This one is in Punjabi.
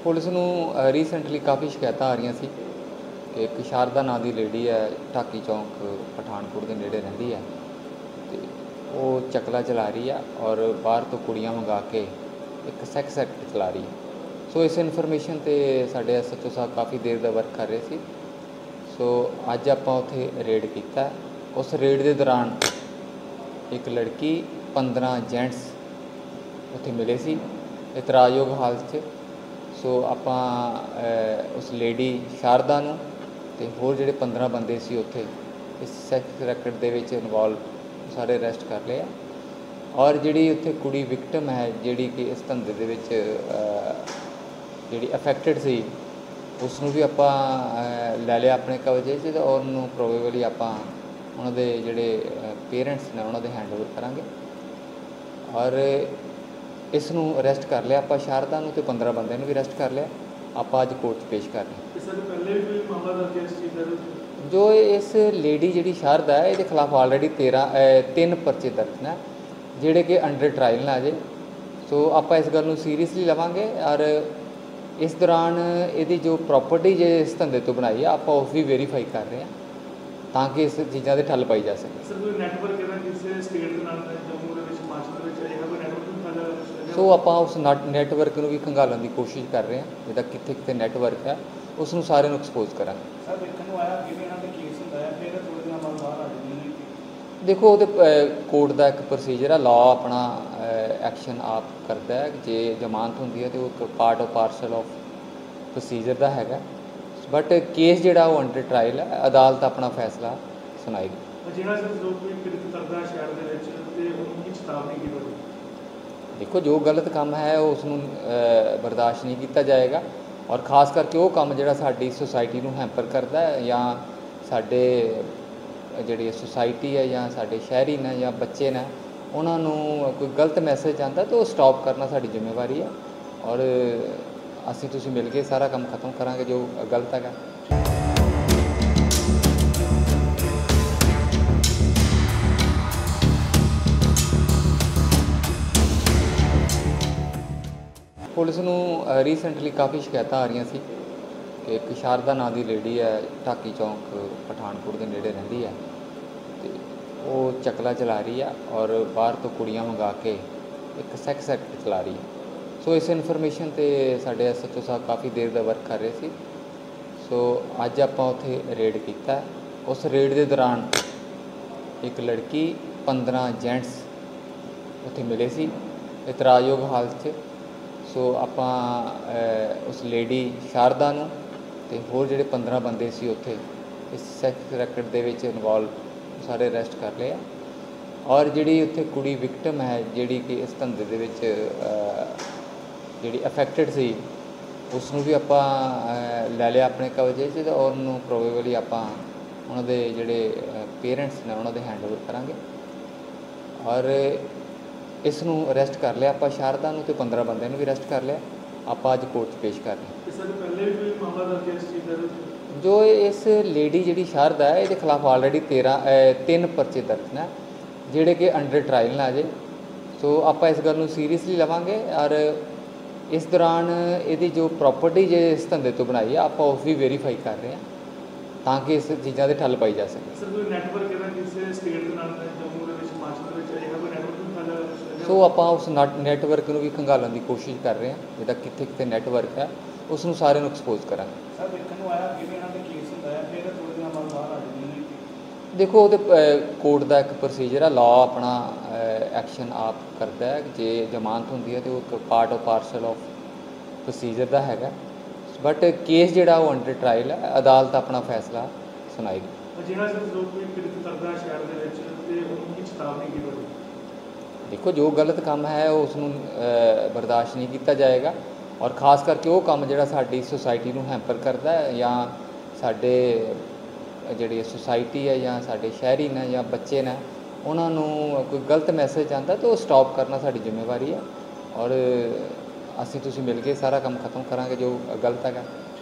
ਪੁਲਿਸ ਨੂੰ ਰੀਸੈਂਟਲੀ ਕਾफ़ी ਸ਼ਿਕਾਇਤਾਂ ਆ ਰਹੀਆਂ ਸੀ ਕਿ ਇੱਕ ਸ਼ਾਰਦਾ ਨਾਂ ਦੀ ਲੇਡੀ ਹੈ, ਢਾਕੀ ਚੌਂਕ ਪਠਾਨਕੋਟ ਦੇ ਨੇੜੇ ਰਹਿੰਦੀ ਹੈ ਅਤੇ ਉਹ ਚਕਲਾ ਚਲਾ ਰਹੀ ਆ ਔਰ ਬਾਹਰ ਤੋਂ ਕੁੜੀਆਂ ਮੰਗਾ ਕੇ ਇੱਕ ਸੈਕਸ ਐਕਟ ਚਲਾ ਰਹੀ ਹੈ। ਸੋ ਇਸ ਇਨਫੋਰਮੇਸ਼ਨ 'ਤੇ ਸਾਡੇ SHO ਸਾਹਿਬ ਕਾफ़ੀ ਦੇਰ ਦਾ ਵਰਕ ਕਰ ਰਹੇ ਸੀ। ਸੋ ਅੱਜ ਆਪਾਂ ਉੱਥੇ ਰੇਡ ਕੀਤਾ। ਉਸ ਰੇਡ ਦੇ ਦੌਰਾਨ ਇੱਕ ਲੜਕੀ 15 ਜੈਂਟਸ ਉੱਥੇ ਮਿਲੇ ਸੀ ਇਤਰਾਜ਼ਯੋਗ ਹਾਲਤ 'ਚ। ਸੋ ਆਪਾਂ ਉਸ ਲੇਡੀ ਸ਼ਾਰਦਾ ਨੂੰ ਅਤੇ ਹੋਰ ਜਿਹੜੇ 15 ਬੰਦੇ ਸੀ ਉੱਥੇ ਇਸ ਸੈਕਸ ਰੈਕਟ ਦੇ ਵਿੱਚ ਇਨਵੋਲਵ ਸਾਰੇ ਅਰੈਸਟ ਕਰ ਲਏ ਆ। ਔਰ ਜਿਹੜੀ ਉੱਥੇ ਕੁੜੀ ਵਿਕਟਮ ਹੈ, ਜਿਹੜੀ ਕਿ ਇਸ ਧੰਦੇ ਦੇ ਵਿੱਚ ਜਿਹੜੀ ਅਫੈਕਟਡ ਸੀ, ਉਸ ਨੂੰ ਵੀ ਆਪਾਂ ਲੈ ਲਿਆ ਆਪਣੇ ਕਬਜ਼ੇ 'ਚ ਔਰ ਉਹਨੂੰ ਪ੍ਰੋਬੇਬਲੀ ਆਪਾਂ ਉਹਨਾਂ ਦੇ ਜਿਹੜੇ ਪੇਰੈਂਟਸ ਨੇ ਉਹਨਾਂ ਦੇ ਹੈਂਡਓਵਰ ਕਰਾਂਗੇ। ਔਰ ਇਸ ਨੂੰ ਅਰੈਸਟ ਕਰ ਲਿਆ ਆਪਾਂ ਸ਼ਾਰਦਾ ਨੂੰ, ਅਤੇ 15 ਬੰਦਿਆਂ ਨੂੰ ਵੀ ਅਰੈਸਟ ਕਰ ਲਿਆ। ਆਪਾਂ ਅੱਜ ਕੋਰਟ 'ਚ ਪੇਸ਼ ਕਰ ਰਹੇ ਸਰ ਪਹਿਲੇ ਵੀ ਕੋਈ ਮਾਮਲਾ ਦਰਜ ਹੈ ਇਸ ਚੀਜ਼ ਦਾ? ਜੋ ਇਸ ਲੇਡੀ ਜਿਹੜੀ ਸ਼ਾਰਦਾ ਹੈ, ਇਹਦੇ ਖਿਲਾਫ ਆਲਰੇਡੀ 3 ਪਰਚੇ ਦਰਜ ਨੇ ਜਿਹੜੇ ਕਿ ਅੰਡਰ ਟਰਾਇਲ ਨੇ ਅਜੇ। ਸੋ ਆਪਾਂ ਇਸ ਗੱਲ ਨੂੰ ਸੀਰੀਅਸਲੀ ਲਵਾਂਗੇ ਔਰ ਇਸ ਦੌਰਾਨ ਇਹਦੀ ਜੋ ਪ੍ਰਾਪਰਟੀ ਜੇ ਇਸ ਧੰਦੇ ਤੋਂ ਬਣਾਈ ਆ, ਆਪਾਂ ਉਸ ਵੀ ਵੈਰੀਫਾਈ ਕਰ ਰਹੇ ਹਾਂ ਤਾਂ ਕਿ ਇਸ ਚੀਜ਼ਾਂ 'ਤੇ ਠੱਲ ਪਾਈ ਜਾ ਸਕੇ। ਸਰ ਕੋਈ ਨੈਟਵਰਕ ਇਹਦਾ ਕਿਸੇ ਸਟੇਟ ਦੇ ਨਾਲ ਜੰਮੂ ਦੇ ਵਿੱਚ, ਹਿਮਾਚਲ ਦੇ ਵਿੱਚ ਇਹਦਾ ਕੋਈ ਨੈਟਵਰਕ ਨਹੀਂ? ਸੋ ਆਪਾਂ ਉਸ ਨੈਟਵਰਕ ਨੂੰ ਵੀ ਖੰਗਾਲਣ ਦੀ ਕੋਸ਼ਿਸ਼ ਕਰ ਰਹੇ ਹਾਂ। ਜਿਹਦਾ ਕਿੱਥੇ ਕਿੱਥੇ ਨੈਟਵਰਕ ਹੈ ਉਸ ਨੂੰ ਸਾਰਿਆਂ ਨੂੰ ਐਕਸਪੋਜ਼ ਕਰਾਂਗੇ। ਸਰ ਦੇਖਣ ਨੂੰ ਆਇਆ ਕਿਵੇਂ ਇਹਨਾਂ ਦੇ ਕੇਸ ਹੁੰਦਾ ਹੈ, ਫਿਰ ਥੋੜ੍ਹੇ ਦਿਨਾਂ ਬਾਅਦ ਬਾਹਰ ਆ ਜਾਂਦੇ ਨੇ। ਦੇਖੋ, ਉਹਦੇ ਕੋਰਟ ਦਾ ਇੱਕ ਪ੍ਰੋਸੀਜਰ ਆ, ਲਾਅ ਆਪਣਾ ਐਕਸ਼ਨ ਆਪ ਕਰਦਾ ਹੈ। ਜੇ ਜ਼ਮਾਨਤ ਹੁੰਦੀ ਹੈ ਤਾਂ ਉਹ ਇੱਕ part of parcel of procedure ਦਾ ਹੈਗਾ। ਬਟ ਕੇਸ ਜਿਹੜਾ ਉਹ ਅੰਡਰ ਟਰਾਇਲ ਹੈ, ਅਦਾਲਤ ਆਪਣਾ ਫੈਸਲਾ ਸੁਣਾਏਗੀ। ਜਿਹੜਾ ਸਰ ਜੋ ਕੋਈ ਕਿਰਤ ਕਰਦਾ ਹੈ ਸ਼ਹਿਰ ਦੇ ਵਿੱਚ ਅਤੇ ਉਹਨੂੰ ਕੀ ਚੇਤਾਵਨੀ ਕੀ ਹੋਵੇ? ਦੇਖੋ, ਜੋ ਗਲਤ ਕੰਮ ਹੈ ਉਸ ਨੂੰ ਬਰਦਾਸ਼ਤ ਨਹੀਂ ਕੀਤਾ ਜਾਏਗਾ ਔਰ ਖ਼ਾਸ ਕਰਕੇ ਉਹ ਕੰਮ ਜਿਹੜਾ ਸਾਡੀ ਸੁਸਾਇਟੀ ਨੂੰ ਹੈਂਪਰ ਕਰਦਾ ਹੈ ਜਾਂ ਸਾਡੇ ਜਿਹੜੀ ਸੁਸਾਇਟੀ ਹੈ ਜਾਂ ਸਾਡੇ ਸ਼ਹਿਰੀ ਨੇ ਜਾਂ ਬੱਚੇ ਨੇ, ਉਹਨਾਂ ਨੂੰ ਕੋਈ ਗਲਤ ਮੈਸੇਜ ਆਉਂਦਾ ਤਾਂ ਉਹ ਸਟਾਪ ਕਰਨਾ ਸਾਡੀ ਜ਼ਿੰਮੇਵਾਰੀ ਹੈ। ਔਰ ਅਸੀਂ ਤੁਸੀਂ ਮਿਲ ਕੇ ਸਾਰਾ ਕੰਮ ਖਤਮ ਕਰਾਂਗੇ ਜੋ ਗਲਤ ਹੈਗਾ। ਪੁਲਿਸ ਨੂੰ ਰੀਸੈਂਟਲੀ ਕਾफ़ੀ ਸ਼ਿਕਾਇਤਾਂ ਆ ਰਹੀਆਂ ਸੀ ਕਿ ਇੱਕ ਸ਼ਾਰਦਾ ਨਾਂ ਦੀ ਲੇਡੀ ਹੈ, ਢਾਕੀ ਚੌਂਕ ਪਠਾਨਕੋਟ ਦੇ ਨੇੜੇ ਰਹਿੰਦੀ ਹੈ ਅਤੇ ਉਹ ਚਕਲਾ ਚਲਾ ਰਹੀ ਆ ਔਰ ਬਾਹਰ ਤੋਂ ਕੁੜੀਆਂ ਮੰਗਾ ਕੇ ਇੱਕ ਸੈਕਸ ਐਕਟ ਚਲਾ ਰਹੀ ਹੈ। ਸੋ ਇਸ ਇਨਫੋਰਮੇਸ਼ਨ 'ਤੇ ਸਾਡੇ SHO ਸਾਹਿਬ ਕਾफ़ੀ ਦੇਰ ਦਾ ਵਰਕ ਕਰ ਰਹੇ ਸੀ। ਸੋ ਅੱਜ ਆਪਾਂ ਉੱਥੇ ਰੇਡ ਕੀਤਾ। ਉਸ ਰੇਡ ਦੇ ਦੌਰਾਨ ਇੱਕ ਲੜਕੀ 15 ਜੈਂਟਸ ਉੱਥੇ ਮਿਲੇ ਸੀ ਇਤਰਾਜ਼ਯੋਗ ਹਾਲਤ 'ਚ। ਸੋ ਆਪਾਂ ਉਸ ਲੇਡੀ ਸ਼ਾਰਦਾ ਨੂੰ ਅਤੇ ਹੋਰ ਜਿਹੜੇ 15 ਬੰਦੇ ਸੀ ਉੱਥੇ ਇਸ ਸੈਕਸ ਰੈਕਟ ਦੇ ਵਿੱਚ ਇਨਵੋਲਵ ਸਾਰੇ ਅਰੈਸਟ ਕਰ ਲਏ ਆ। ਔਰ ਜਿਹੜੀ ਉੱਥੇ ਕੁੜੀ ਵਿਕਟਮ ਹੈ, ਜਿਹੜੀ ਕਿ ਇਸ ਧੰਦੇ ਦੇ ਵਿੱਚ ਜਿਹੜੀ ਅਫੈਕਟਡ ਸੀ, ਉਸ ਨੂੰ ਵੀ ਆਪਾਂ ਲੈ ਲਿਆ ਆਪਣੇ ਕਬਜ਼ੇ 'ਚ ਔਰ ਉਹਨੂੰ ਪ੍ਰੋਬੇਬਲੀ ਆਪਾਂ ਉਹਨਾਂ ਦੇ ਜਿਹੜੇ ਪੇਰੈਂਟਸ ਨੇ ਉਹਨਾਂ ਦੇ ਹੈਂਡਓਵਰ ਕਰਾਂਗੇ। ਔਰ ਇਸ ਨੂੰ ਅਰੈਸਟ ਕਰ ਲਿਆ ਆਪਾਂ ਸ਼ਾਰਦਾ ਨੂੰ, ਅਤੇ 15 ਬੰਦਿਆਂ ਨੂੰ ਵੀ ਅਰੈਸਟ ਕਰ ਲਿਆ। ਆਪਾਂ ਅੱਜ ਕੋਰਟ 'ਚ ਪੇਸ਼ ਕਰ ਰਹੇ ਸਰ ਪਹਿਲੇ ਵੀ ਕੋਈ ਮਾਮਲਾ ਦਰਜ ਹੈ ਇਸ ਚੀਜ਼ ਦਾ? ਜੋ ਇਸ ਲੇਡੀ ਜਿਹੜੀ ਸ਼ਾਰਦਾ ਹੈ, ਇਹਦੇ ਖਿਲਾਫ ਆਲਰੇਡੀ 3 ਪਰਚੇ ਦਰਜ ਨੇ ਜਿਹੜੇ ਕਿ ਅੰਡਰ ਟਰਾਇਲ ਨੇ ਅਜੇ। ਸੋ ਆਪਾਂ ਇਸ ਗੱਲ ਨੂੰ ਸੀਰੀਅਸਲੀ ਲਵਾਂਗੇ ਔਰ ਇਸ ਦੌਰਾਨ ਇਹਦੀ ਜੋ ਪ੍ਰਾਪਰਟੀ ਜੇ ਇਸ ਧੰਦੇ ਤੋਂ ਬਣਾਈ ਆ, ਆਪਾਂ ਉਸ ਵੀ ਵੈਰੀਫਾਈ ਕਰ ਰਹੇ ਹਾਂ ਤਾਂ ਕਿ ਇਸ ਚੀਜ਼ਾਂ 'ਤੇ ਠੱਲ ਪਾਈ ਜਾ ਸਕੇ। ਸਰ ਕੋਈ ਨੈਟਵਰਕ ਇਹਦਾ ਕਿਸੇ ਸਟੇਟ ਦੇ ਨਾਲ ਜੰਮੂ ਦੇ ਵਿੱਚ, ਹਿਮਾਚਲ ਦੇ ਵਿੱਚ ਇਹਦਾ ਕੋਈ ਨੈਟਵਰਕ ਨਹੀਂ? ਸੋ ਆਪਾਂ ਉਸ ਨੈਟਵਰਕ ਨੂੰ ਵੀ ਖੰਗਾਲਣ ਦੀ ਕੋਸ਼ਿਸ਼ ਕਰ ਰਹੇ ਹਾਂ। ਜਿਹਦਾ ਕਿੱਥੇ ਕਿੱਥੇ ਨੈਟਵਰਕ ਹੈ ਉਸ ਨੂੰ ਸਾਰਿਆਂ ਨੂੰ ਐਕਸਪੋਜ਼ ਕਰਾਂਗੇ। ਸਰ ਦੇਖਣ ਨੂੰ ਆਇਆ ਕਿਵੇਂ ਇਹਨਾਂ ਦੇ ਕੇਸ ਹੁੰਦਾ ਹੈ, ਫਿਰ ਥੋੜ੍ਹੇ ਦਿਨਾਂ ਬਾਅਦ ਬਾਹਰ ਆ ਜਾਂਦੇ ਨੇ। ਦੇਖੋ, ਉਹਦੇ ਕੋਰਟ ਦਾ ਇੱਕ ਪ੍ਰੋਸੀਜਰ ਆ, ਲਾਅ ਆਪਣਾ ਐਕਸ਼ਨ ਆਪ ਕਰਦਾ ਹੈ। ਜੇ ਜ਼ਮਾਨਤ ਹੁੰਦੀ ਹੈ ਤਾਂ ਉਹ ਇੱਕ part of parcel of procedure ਦਾ ਹੈਗਾ। ਬਟ ਕੇਸ ਜਿਹੜਾ ਉਹ ਅੰਡਰ ਟਰਾਇਲ ਹੈ, ਅਦਾਲਤ ਆਪਣਾ ਫੈਸਲਾ ਸੁਣਾਏਗੀ। ਜਿਹੜਾ ਸਰ ਜੋ ਕੋਈ ਕਿਰਤ ਕਰਦਾ ਹੈ ਸ਼ਹਿਰ ਦੇ ਵਿੱਚ ਅਤੇ ਉਹਨੂੰ ਕੀ ਚੇਤਾਵਨੀ ਕੀ ਹੋਵੇ? ਦੇਖੋ, ਜੋ ਗਲਤ ਕੰਮ ਹੈ ਉਸ ਨੂੰ ਬਰਦਾਸ਼ਤ ਨਹੀਂ ਕੀਤਾ ਜਾਏਗਾ ਔਰ ਖ਼ਾਸ ਕਰਕੇ ਉਹ ਕੰਮ ਜਿਹੜਾ ਸਾਡੀ ਸੁਸਾਇਟੀ ਨੂੰ ਹੈਂਪਰ ਕਰਦਾ ਹੈ ਜਾਂ ਸਾਡੇ ਜਿਹੜੀ ਸੁਸਾਇਟੀ ਹੈ ਜਾਂ ਸਾਡੇ ਸ਼ਹਿਰੀ ਨੇ ਜਾਂ ਬੱਚੇ ਨੇ, ਉਹਨਾਂ ਨੂੰ ਕੋਈ ਗਲਤ ਮੈਸੇਜ ਆਉਂਦਾ ਤਾਂ ਉਹ ਸਟਾਪ ਕਰਨਾ ਸਾਡੀ ਜ਼ਿੰਮੇਵਾਰੀ ਹੈ। ਔਰ ਅਸੀਂ ਤੁਸੀਂ ਮਿਲ ਕੇ ਸਾਰਾ ਕੰਮ ਖਤਮ ਕਰਾਂਗੇ ਜੋ ਗਲਤ ਹੈਗਾ।